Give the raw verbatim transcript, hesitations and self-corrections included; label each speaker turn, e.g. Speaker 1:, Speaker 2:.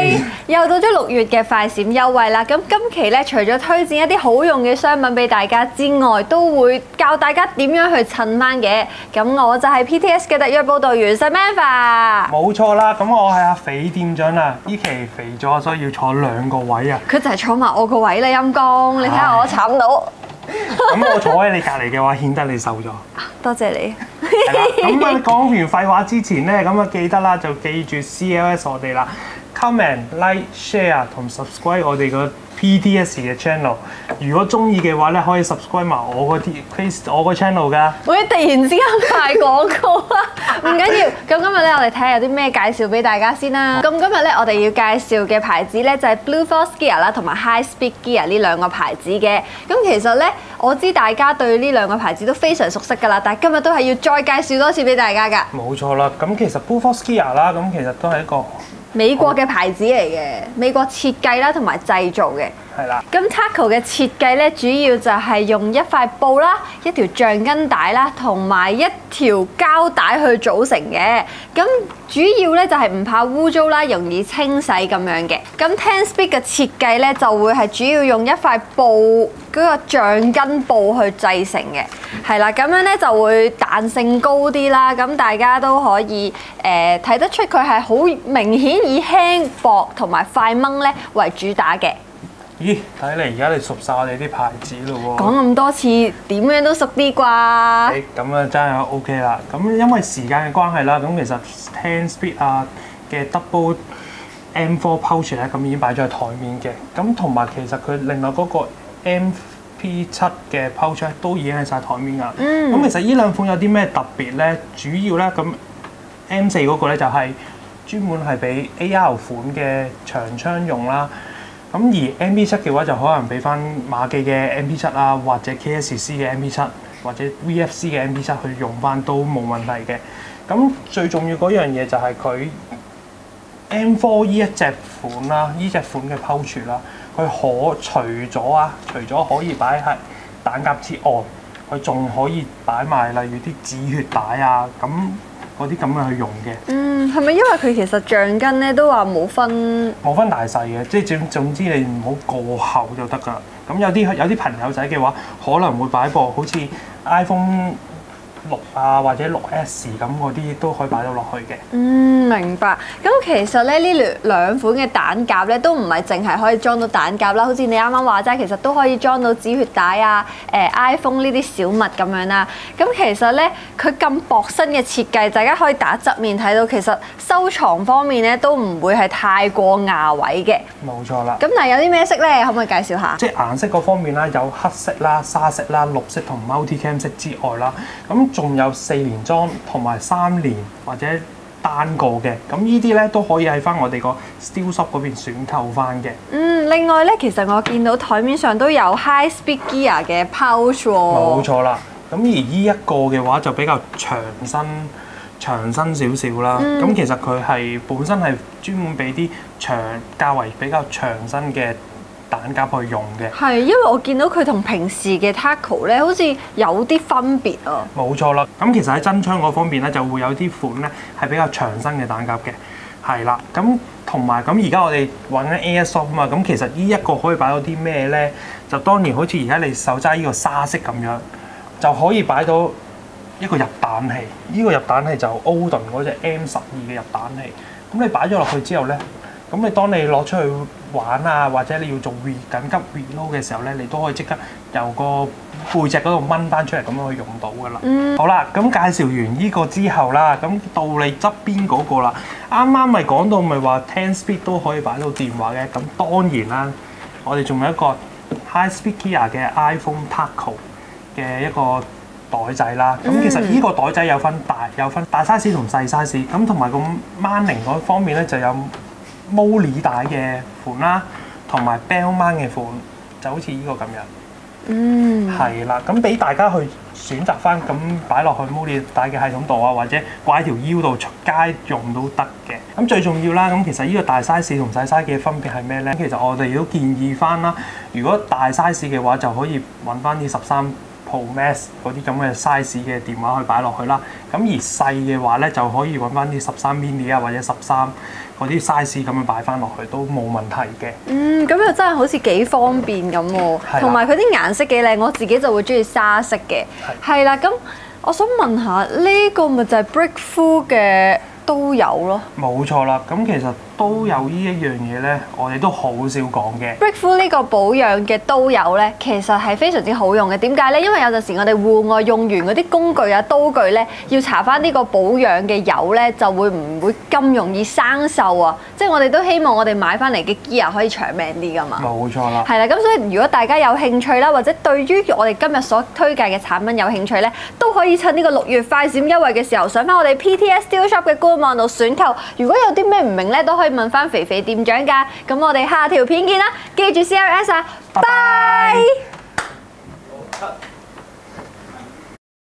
Speaker 1: 係又到咗六月嘅快閃優惠啦！咁今期咧，除咗推薦一啲好用嘅商品俾大家之外，都會教大家點樣去襯翻嘅。咁我就係 P T S 嘅特約報導員 Samantha。
Speaker 2: 冇錯啦，咁我係阿肥店長啊！呢期肥咗，所以要坐兩個位啊！
Speaker 1: 佢就係坐埋我個位啦，陰公！你睇下我慘到。
Speaker 2: 咁我坐喺你隔離嘅話，顯得你瘦咗。
Speaker 1: 多謝你。
Speaker 2: 係啦，咁啊講完廢話之前咧，咁啊記得啦，就記住 C L S 我哋啦 ，comment、like、share 同 subscribe 我哋個 P T S 嘅 channel。如果中意嘅話咧，可以 subscribe 埋我個 face 我個 channel 㗎。
Speaker 1: 會突然之間賣廣告啊！唔緊要，咁今日咧我哋睇下有啲咩介紹俾大家先啦。咁今日咧我哋要介紹嘅牌子咧就係 Blue Force Gear 啦，同埋 High Speed Gear 呢兩個牌子嘅。咁其實咧我知大家對呢兩個牌子都非常熟悉㗎啦，但係今日都係要再介紹多次俾大家㗎。
Speaker 2: 冇錯啦，咁其實 Blue Force Gear 啦，咁其實都係一個
Speaker 1: 美國嘅牌子嚟嘅，美國設計啦同埋製造嘅。
Speaker 2: 係啦。
Speaker 1: 咁 Taco 嘅設計咧，主要就係用一塊布啦、一條橡筋帶啦，同埋一條膠帶去組成嘅。咁主要咧就係唔怕污糟啦，容易清洗咁樣嘅。咁 Ten Speed 嘅設計咧，就會係主要用一塊布嗰個橡筋布去製成嘅。係啦，咁樣咧就會彈性高啲啦。咁大家都可以誒睇得出佢係好明顯以輕薄同埋快掹咧為主打嘅。
Speaker 2: 咦，睇嚟而家你熟晒我哋啲牌子咯喎！
Speaker 1: 講咁多次，點樣都熟啲啩？誒，
Speaker 2: 咁啊真係 OK 啦。咁因為時間嘅關係啦，咁其實 Ten Speed 啊嘅 Double M 四 Pouch 咧，咁已經擺咗喺台面嘅。咁同埋其實佢另外嗰個 M P 七嘅 Pouch 咧，都已經喺晒台面㗎。嗯。咁其實呢兩款有啲咩特別咧？主要咧咁 M 四嗰個咧就係專門係俾 A R 款嘅長槍用啦。咁而 M P 七嘅話就可能俾翻馬記嘅 M P 七啊，或者 K S C 嘅 M P 七，或者 V F C 嘅 M P 七去用翻都冇問題嘅。咁最重要嗰樣嘢就係佢 M 四呢一隻款啦，呢隻款嘅 pouch 啦，佢可除咗啊，除咗可以擺喺彈夾之外，佢仲可以擺埋例如啲止血帶啊，咁嗰啲咁樣去用嘅。
Speaker 1: 嗯，係咪因為佢其實橡筋咧都話冇分
Speaker 2: 冇分大細嘅，即係總總之你唔好過厚就得㗎啦。咁有啲有啲朋友仔嘅話，可能會擺部好似 iPhone 六啊或者六 S 咁嗰啲都可以擺到落去嘅。嗯，
Speaker 1: 明白。咁其實咧呢兩兩款嘅彈夾咧都唔係淨係可以裝到彈夾啦，好似你啱啱話齋，其實都可以裝到止血帶啊、誒、呃、iPhone 呢啲小物咁樣啦。咁其實咧佢咁薄身嘅設計，大家可以打側面睇到，其實收藏方面咧都唔會係太過牙位嘅。
Speaker 2: 冇錯啦。
Speaker 1: 咁但係有啲咩色咧？可唔可以介紹下？
Speaker 2: 即係顏色嗰方面啦，有黑色啦、沙色啦、綠色同 multi-cam 色之外啦，咁仲有四連裝同埋三連或者單個嘅，咁呢啲咧都可以喺翻我哋個 Steel Shop 嗰邊選購翻嘅。
Speaker 1: 嗯，另外咧，其實我見到台面上都有 High Speed Gear 嘅 pouch 喎。
Speaker 2: 冇錯啦，咁而呢一個嘅話就比較長身長身少少啦。咁、嗯、其實佢係本身係專門俾啲長較為比較長身嘅彈夾去用嘅。係，
Speaker 1: 因為我見到佢同平時嘅 Taco 咧，好似有啲分別啊。
Speaker 2: 冇錯啦，咁其實喺真槍嗰方面咧，就會有啲款咧係比較長身嘅彈夾嘅。係啦，咁同埋咁而家我哋揾緊 Airsoft 啊嘛，咁其實呢一個可以擺到啲咩咧？就當然好似而家你手揸呢個沙式咁樣，就可以擺到一個入彈器。呢、這個入彈器就 Odin 嗰隻 M 十二嘅入彈器。咁你擺咗落去之後咧，咁你當你攞出去玩啊，或者你要做 re 緊急 reload 嘅時候咧，你都可以即刻由個背脊嗰度掹翻出嚟，咁樣去用到噶啦。嗯、好啦，咁介紹完呢個之後啦，咁到你側邊嗰個啦，啱啱咪講到咪話 Ten Speed 都可以擺到電話嘅，咁當然啦，我哋仲有一個 High Speed Gear 嘅 iPhone Taco 嘅一個袋仔啦。咁、嗯、其實呢個袋仔有分大有分大 size 同細 size，咁同埋個 mounting 嗰方面咧就有 Molly 帶嘅款啦，同埋 Bell mount 嘅款，就好似呢個咁樣。嗯，係啦，咁俾大家去選擇翻，咁擺落去 Molly 帶嘅系統度啊，或者掛喺條腰度出街用都得嘅。咁最重要啦，咁其實呢個大 size 同細 size 嘅分別係咩咧？其實我哋都建議翻啦，如果大 size 嘅話，就可以揾翻啲十三 Pro Max 嗰啲咁嘅 size 嘅電話去擺落去啦。咁而細嘅話咧，就可以揾翻啲十三 mini 啊，或者十三嗰啲 size 咁樣擺翻落去都冇問題嘅。
Speaker 1: 嗯，咁又真係好似幾方便咁喎，同埋佢啲顏色幾靚，我自己就會中意沙色嘅。係啦，咁我想問下呢個咪就係 Brickfull 嘅都有咯？
Speaker 2: 冇錯啦，咁其實都有呢一樣嘢咧，我哋都好少講嘅。
Speaker 1: Brickfull 呢個保養嘅都有咧，其實係非常之好用嘅。點解咧？因為有陣時我哋戶外用完嗰啲工具啊、刀具咧，要搽翻呢個保養嘅油咧，就會唔會咁容易生鏽啊？即係我哋都希望我哋買翻嚟嘅 gear 可以長命啲噶嘛。
Speaker 2: 冇錯啦。
Speaker 1: 係啦，咁所以如果大家有興趣啦，或者對於我哋今日所推介嘅產品有興趣咧，都可以趁呢個六月快閃優惠嘅時候，上翻我哋 P T S Steel Shop 嘅官網度選購。如果有啲咩唔明咧，都可以問翻肥肥店長㗎。咁我哋下條片見啦，記住 C L S 啊，拜拜。